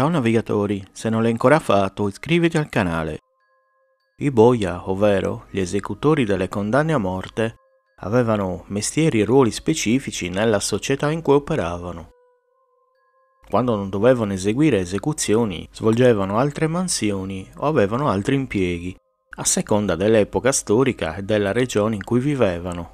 Ciao navigatori, se non l'hai ancora fatto iscriviti al canale. I boia, ovvero gli esecutori delle condanne a morte, avevano mestieri e ruoli specifici nella società in cui operavano. Quando non dovevano eseguire esecuzioni, svolgevano altre mansioni o avevano altri impieghi, a seconda dell'epoca storica e della regione in cui vivevano.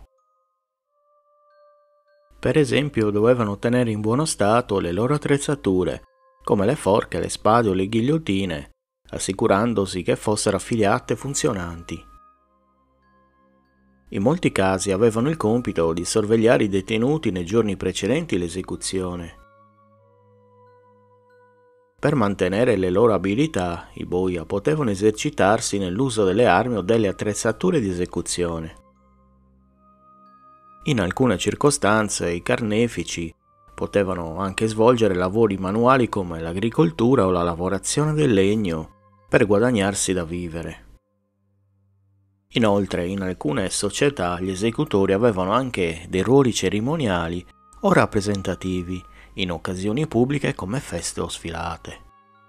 Per esempio, dovevano tenere in buono stato le loro attrezzature, come le forche, le spade o le ghigliottine, assicurandosi che fossero affiliate e funzionanti. In molti casi avevano il compito di sorvegliare i detenuti nei giorni precedenti l'esecuzione. Per mantenere le loro abilità, i boia potevano esercitarsi nell'uso delle armi o delle attrezzature di esecuzione. In alcune circostanze i carnefici potevano anche svolgere lavori manuali come l'agricoltura o la lavorazione del legno per guadagnarsi da vivere. Inoltre, in alcune società gli esecutori avevano anche dei ruoli cerimoniali o rappresentativi in occasioni pubbliche come feste o sfilate.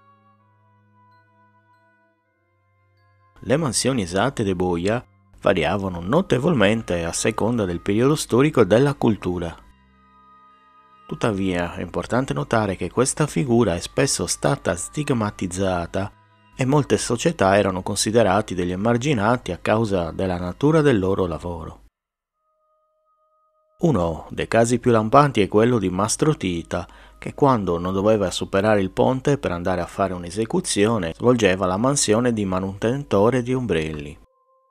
Le mansioni esatte dei boia variavano notevolmente a seconda del periodo storico e della cultura. Tuttavia è importante notare che questa figura è spesso stata stigmatizzata e molte società erano considerati degli emarginati a causa della natura del loro lavoro. Uno dei casi più lampanti è quello di Mastro Tita, che quando non doveva superare il ponte per andare a fare un'esecuzione svolgeva la mansione di manutentore di ombrelli.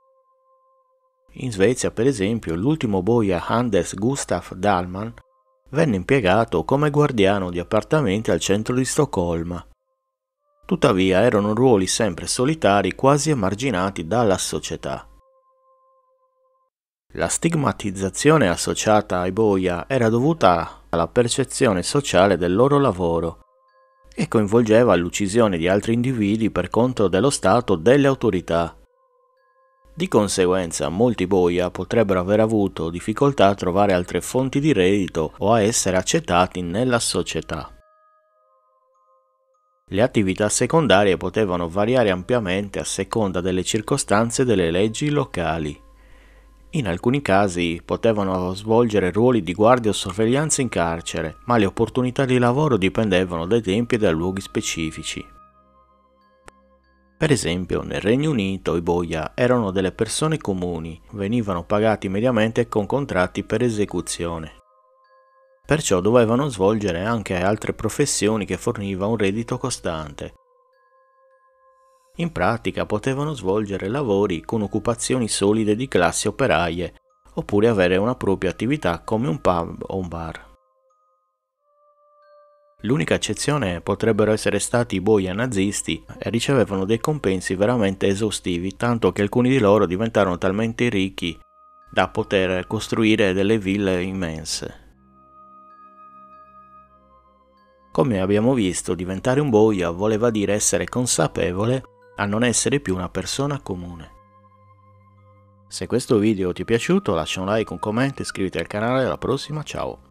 In Svezia, per esempio, l'ultimo boia Anders Gustaf Dahlman venne impiegato come guardiano di appartamenti al centro di Stoccolma. Tuttavia erano ruoli sempre solitari, quasi emarginati dalla società. La stigmatizzazione associata ai boia era dovuta alla percezione sociale del loro lavoro e coinvolgeva l'uccisione di altri individui per conto dello Stato o delle autorità. Di conseguenza, molti boia potrebbero aver avuto difficoltà a trovare altre fonti di reddito o a essere accettati nella società. Le attività secondarie potevano variare ampiamente a seconda delle circostanze e delle leggi locali. In alcuni casi potevano svolgere ruoli di guardia o sorveglianza in carcere, ma le opportunità di lavoro dipendevano dai tempi e dai luoghi specifici. Per esempio, nel Regno Unito i boia erano delle persone comuni, venivano pagati mediamente con contratti per esecuzione. Perciò dovevano svolgere anche altre professioni che fornivano un reddito costante. In pratica potevano svolgere lavori con occupazioni solide di classi operaie, oppure avere una propria attività come un pub o un bar. L'unica eccezione potrebbero essere stati i boia nazisti e ricevevano dei compensi veramente esaustivi, tanto che alcuni di loro diventarono talmente ricchi da poter costruire delle ville immense. Come abbiamo visto, diventare un boia voleva dire essere consapevole a non essere più una persona comune. Se questo video ti è piaciuto lascia un like, un commento, iscriviti al canale, alla prossima, ciao!